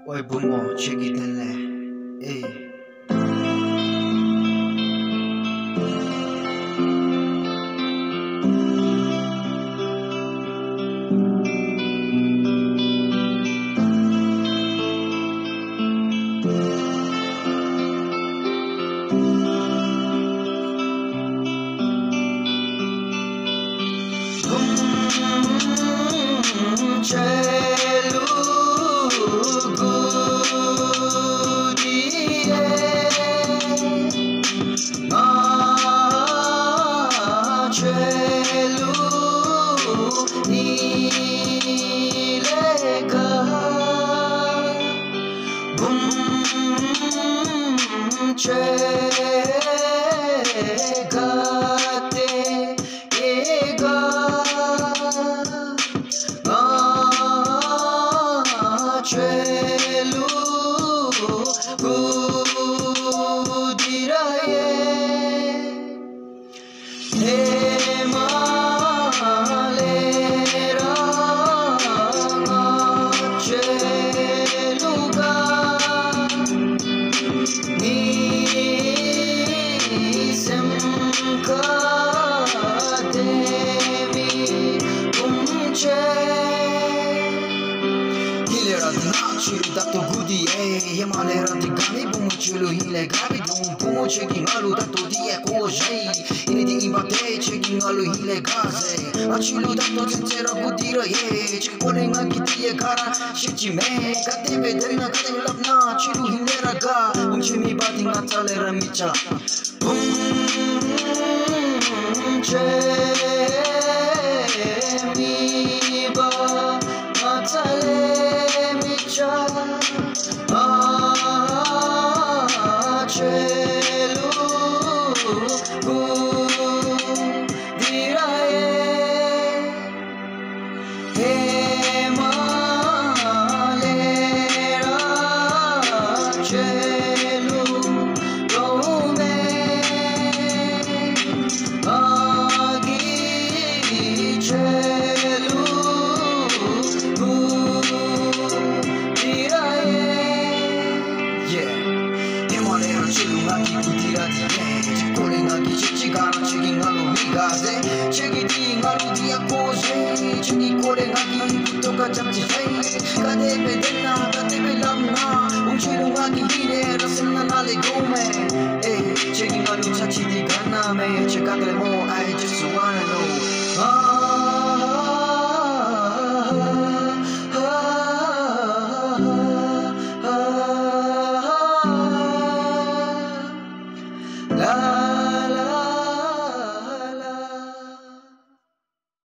Oi bumo cheki dele, eh. Chelu gudiye chelu ilega bum chegate ega chelu gudiraye hemalera cheluga nisemka devi umche Chulu dato gudi Himalera di gani bumu chulu hile gabi dum bumu cheki ngalu dato di koje ini di imbate cheki ngalu hile gaze chulu dato sincero gudira cheki pole ngaki di gara shichi me kate be derina kate labna chulu hilera ga chimi bati ngatalera micha che mi ba matale chelu gudiraye hemalera chelu gome agi chelu chilungaki kutirati chikole ngaki chichigana chigingalo migaze chigiti ngalo dia koje chigikole ngaki kutoka chamchi kade bedena kade belamna chilungaki hile rasna nale gome chigingalo chachi di gana me chekadre mo I just wanna know